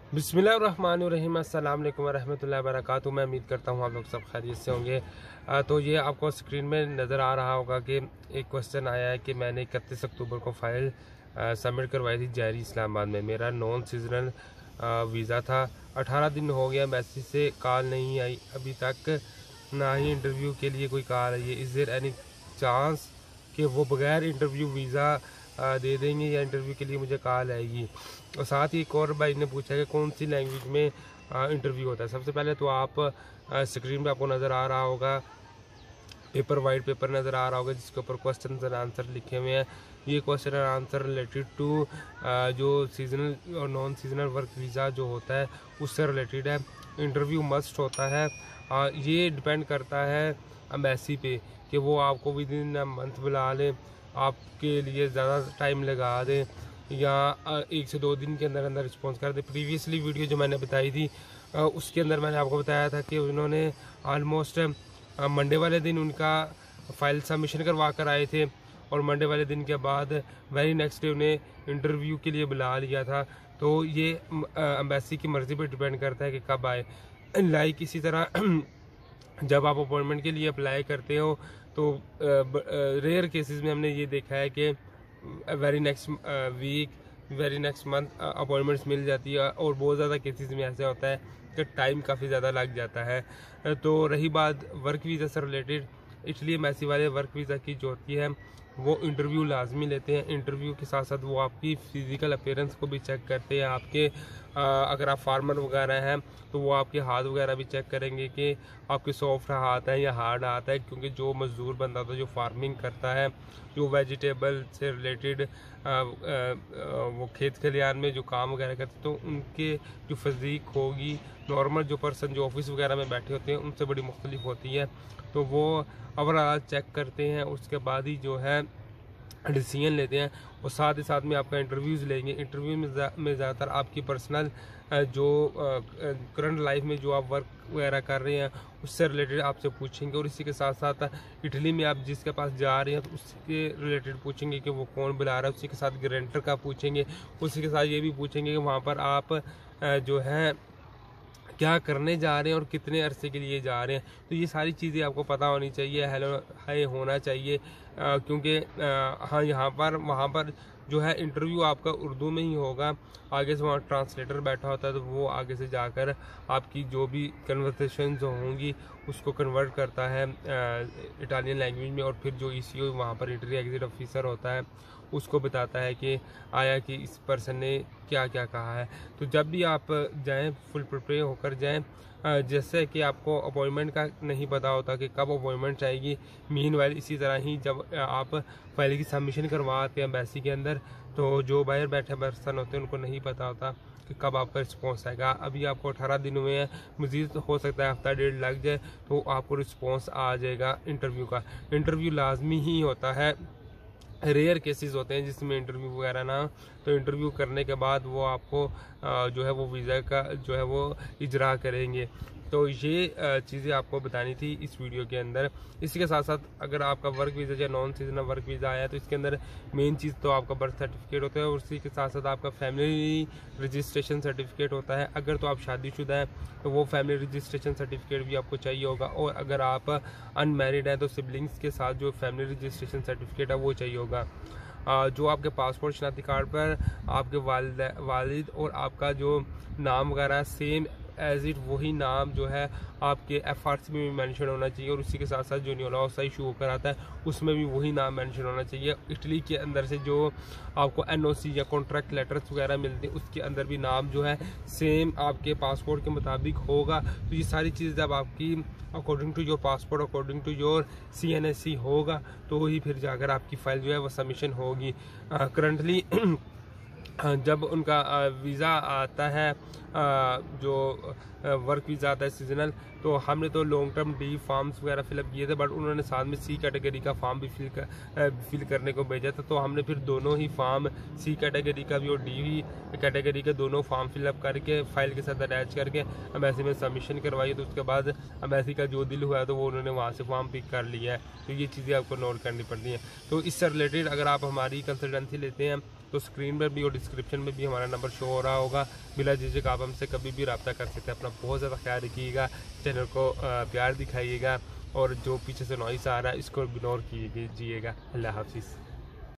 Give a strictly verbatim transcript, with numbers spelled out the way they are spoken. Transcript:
बिस्मिल्लाहिर्रहमानिर्रहीम, अस्सलाम वालेकुम रहमतुल्लाहि व बरकातुहू। मैं उम्मीद करता हूँ आप लोग सब खैरियत से होंगे। आ, तो ये आपको स्क्रीन में नज़र आ रहा होगा कि एक क्वेश्चन आया है कि मैंने इकतीस अक्टूबर को फ़ाइल सबमिट करवाई थी जहरी इस्लामाबाद में। मेरा नॉन सीजनल वीज़ा था। अठारह दिन हो गया, मैसेज से कॉल नहीं आई अभी तक, ना ही इंटरव्यू के लिए कोई कॉल आई है। इज़ देयर एनी चांस कि वो बगैर इंटरव्यू वीज़ा दे देंगे या इंटरव्यू के लिए मुझे कॉल आएगी। और साथ ही एक और भाई ने पूछा कि कौन सी लैंग्वेज में इंटरव्यू होता है। सबसे पहले तो आप स्क्रीन पे आपको नज़र आ रहा होगा पेपर, वाइट पेपर नज़र आ रहा होगा जिसके ऊपर क्वेश्चन एंड आंसर लिखे हुए हैं। ये question and answer related to जो सीजनल और नॉन सीजनल वर्क वीज़ा जो होता है उससे रिलेटेड है। इंटरव्यू मस्ट होता है। आ, ये डिपेंड करता है एम्बेसी पे कि वो आपको विद इन अ मंथ बुला लें, आपके लिए ज़्यादा टाइम लगा दें या एक से दो दिन के अंदर अंदर रिस्पॉन्स कर दें। प्रीवियसली वीडियो जो मैंने बताई थी उसके अंदर मैंने आपको बताया था कि उन्होंने ऑलमोस्ट मंडे वाले दिन उनका फ़ाइल सबमिशन करवा कर आए थे और मंडे वाले दिन के बाद वेरी नेक्स्ट डे उन्हें इंटरव्यू के लिए बुला लिया था। तो ये एम्बेसी की मर्ज़ी पर डिपेंड करता है कि कब आए। लाइक इसी तरह जब आप अपॉइंटमेंट के लिए अप्लाई करते हो तो रेयर केसेस में हमने ये देखा है कि very next week, very next month appointments मिल जाती है और बहुत ज़्यादा केसेस में ऐसा होता है कि टाइम काफ़ी ज़्यादा लग जाता है। तो रही बात वर्क वीज़ा से रिलेटेड, इसलिए एम्बेसी वाले वर्क वीज़ा की जो होती है वो इंटरव्यू लाजमी लेते हैं। इंटरव्यू के साथ साथ वो आपकी फ़िज़िकल अपीयरेंस को भी चेक करते हैं। आपके आ, अगर आप फार्मर वगैरह हैं तो वो आपके हाथ वगैरह भी चेक करेंगे कि आपके सॉफ्ट हाथ हैं या हार्ड हाथ है, क्योंकि जो मज़दूर बंदा होता है जो फार्मिंग करता है, जो वेजिटेबल से रिलेटेड वो खेत खलिहान में जो काम वगैरह करते तो उनके जो फिज़ीक होगी नॉर्मल जो पर्सन जो ऑफिस वगैरह में बैठे होते हैं उनसे बड़ी मुख्तलिफ होती है। तो वो ओवरऑल चेक करते हैं, उसके बाद ही जो है डिसीजन लेते हैं और साथ ही साथ में आपका इंटरव्यूज़ लेंगे। इंटरव्यू में ज़्यादातर आपकी पर्सनल जो करंट लाइफ में जो आप वर्क वगैरह कर रहे हैं उससे रिलेटेड आपसे पूछेंगे और इसी के साथ साथ इटली में आप जिसके पास जा रहे हैं तो उसके रिलेटेड पूछेंगे कि वो कौन बुला रहा है। उसी के साथ गारंटर का पूछेंगे, उसी के साथ ये भी पूछेंगे कि वहाँ पर आप जो है क्या करने जा रहे हैं और कितने अरसे के लिए जा रहे हैं। तो ये सारी चीज़ें आपको पता होनी चाहिए, हेलो है होना चाहिए, क्योंकि हाँ यहाँ पर वहाँ पर जो है इंटरव्यू आपका उर्दू में ही होगा। आगे से वहाँ ट्रांसलेटर बैठा होता है तो वो आगे से जाकर आपकी जो भी कन्वर्सेशन जो होंगी उसको कन्वर्ट करता है इटालियन लैंग्वेज में और फिर जो ई सी ओ वहाँ पर इंटरव्यू एग्जिट ऑफिसर होता है उसको बताता है कि आया कि इस पर्सन ने क्या क्या कहा है। तो जब भी आप जाएं फुल प्रिपेयर होकर जाएं। जैसे कि आपको अपॉइंटमेंट का नहीं पता होता कि कब अपॉइंटमेंट आएगी, मीनवाइल इसी तरह ही जब आप फाइल की सबमिशन करवाते हैं एम्बेसी के अंदर तो जो बाहर बैठे पर्सन होते हैं उनको नहीं पता होता कि कब आपका रिस्पॉन्स आएगा। अभी आपको अठारह दिन हुए हैं, मज़ीद हो सकता है हफ्ता डेढ़ लग जाए तो आपको रिस्पॉन्स आ जाएगा इंटरव्यू का। इंटरव्यू लाजमी ही होता है, रेयर केसेस होते हैं जिसमें इंटरव्यू वगैरह ना, तो इंटरव्यू करने के बाद वो आपको जो है वो वीज़ा का जो है वो इजरा करेंगे। तो ये चीज़ें आपको बतानी थी इस वीडियो के अंदर। इसी के साथ साथ अगर आपका वर्क वीज़ा या नॉन सीजनल वर्क वीज़ा आया तो इसके अंदर मेन चीज़ तो आपका बर्थ सर्टिफिकेट होता है और उसी के साथ साथ आपका फैमिली रजिस्ट्रेशन सर्टिफिकेट होता है। अगर तो आप शादीशुदा हैं तो वो फैमिली रजिस्ट्रेशन सर्टिफिकेट भी आपको चाहिए होगा और अगर आप अनमैरिड हैं तो सिबलिंग्स के साथ जो फैमिली रजिस्ट्रेशन सर्टिफिकेट है वो चाहिए होगा। जो आपके पासपोर्ट शनाख्ती कार्ड पर आपके वालिद वालिद और आपका जो नाम वगैरह सेम एज इट वही नाम जो है आपके एफ आर सी में भी मैंशन होना चाहिए और उसी के साथ साथ जो न्यूलॉसा इशू होकर आता है उसमें भी वही नाम मेंशन होना चाहिए। इटली के अंदर से जो आपको एन ओ सी या कॉन्ट्रैक्ट लेटर्स वगैरह मिलते हैं उसके अंदर भी नाम जो है सेम आपके पासपोर्ट के मुताबिक होगा। तो ये सारी चीज़ जब आपकी according to your passport according to your C N S C होगा तो ही फिर जाकर आपकी फ़ाइल जो है वो सबमिशन होगी। करंटली जब उनका वीज़ा आता है जो वर्क वीज़ा आता है सीजनल तो हमने तो लॉन्ग टर्म डी फॉर्म्स वगैरह फिलअप किए थे, बट उन्होंने साथ में सी कैटेगरी का फॉर्म भी फिल कर, फिल करने को भेजा था। तो हमने फिर दोनों ही फॉर्म सी कैटेगरी का भी और डी कैटेगरी के दोनों फॉर्म फिलअप करके फाइल के साथ अटैच करके एम्बेसी में सबमिशन करवाई। तो उसके बाद एम्बेसी का जो दिल हुआ है तो वो उन्होंने वहाँ से फॉर्म पिक कर लिया है। तो ये चीज़ें आपको नोट करनी पड़ती हैं। तो इससे रिलेटेड अगर आप हमारी कंसल्टेंसी लेते हैं तो स्क्रीन पर भी और डिस्क्रिप्शन में भी हमारा नंबर शो हो रहा होगा, बिला झिझक आप आप हमसे कभी भी रब्ता कर सकते हैं। अपना बहुत ज़्यादा ख्याल रखिएगा, चैनल को प्यार दिखाइएगा और जो पीछे से नॉइस आ रहा है इसको इग्नोर कीजिएगा। अल्लाह हाफिज़।